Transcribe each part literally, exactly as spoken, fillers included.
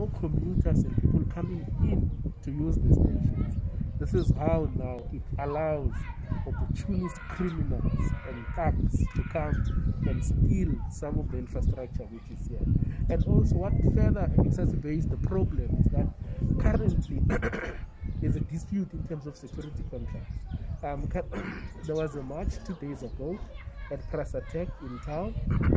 no commuters and people coming in to use the stations. This is how now it allows opportunist criminals and thugs to come and steal some of the infrastructure which is here. And also what further exacerbates the problem is that currently there's a dispute in terms of security contracts. Um, there was a march two days ago at Prasatec in town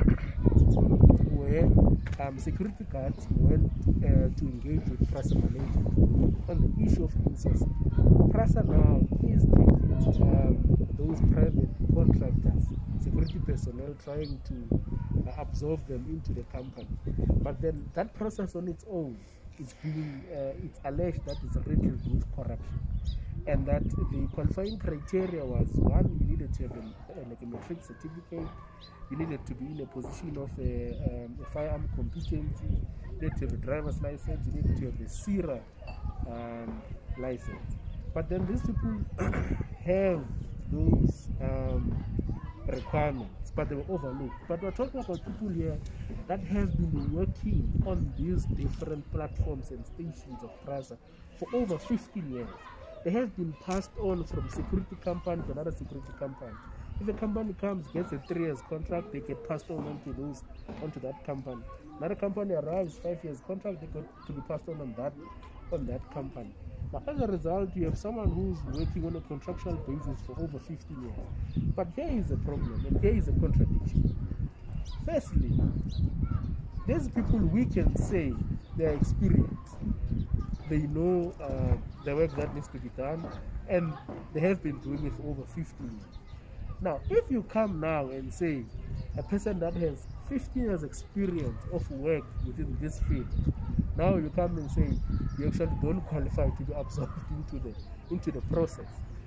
where um, security guards went uh, to engage with Prasa management on the issue of insourcing. Prasa now is taking um, those private contractors, security personnel, trying to uh, absorb them into the company. But then that process on its own is being, uh, it's alleged that it's riddled with corruption. And that the qualifying criteria was, one, you needed to have a, like a metric certificate, you needed to be in a position of a, um, a firearm competency, you needed to have a driver's license, you needed to have a S I R A um, license. But then these people have those um, requirements, but they were overlooked. But we're talking about people here that have been working on these different platforms and stations of Prasa for over fifteen years. They have been passed on from security company to another security company. If a company comes, gets a three years contract, they get passed on onto those, onto that company. Another company arrives, five years contract, they got to be passed on on that, on that company. Now, as a result, you have someone who's working on a contractual basis for over fifteen years. But here is a problem, and here is a contradiction. Firstly, these people, we can say they are experienced. They know uh, the work that needs to be done, and they have been doing it for over fifteen years. Now, if you come now and say a person that has fifteen years experience of work within this field, now you come and say you actually don't qualify to be absorbed into the into the process.